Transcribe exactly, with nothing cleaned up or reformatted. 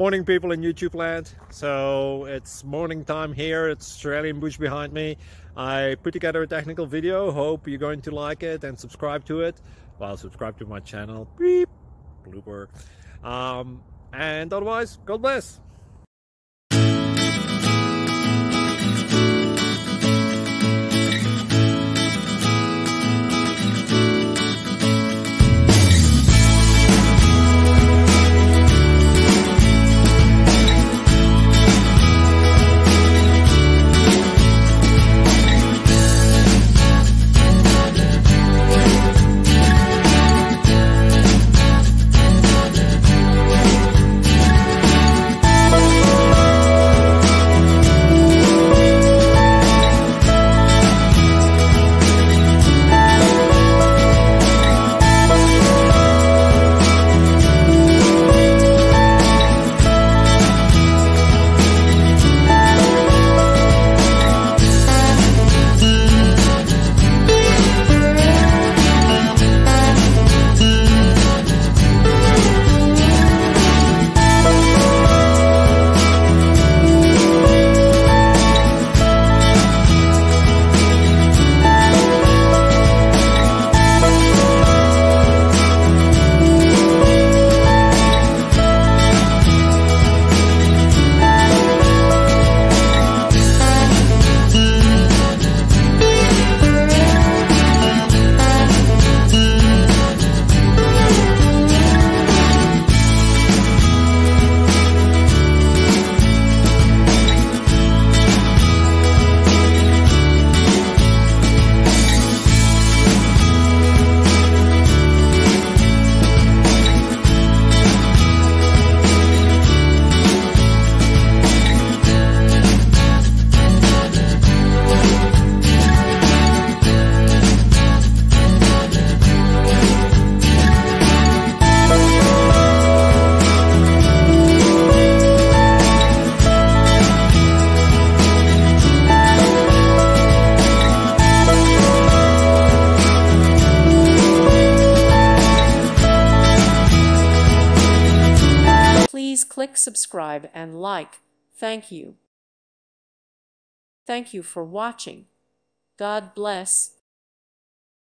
Morning people in YouTube land. So it's morning time here. It's Australian bush behind me. I put together a technical video. Hope you're going to like it and subscribe to it. Well, subscribe to my channel. Beep. Blooper. Um, and otherwise, God bless. Please click subscribe and like. Thank you. Thank you for watching. God bless.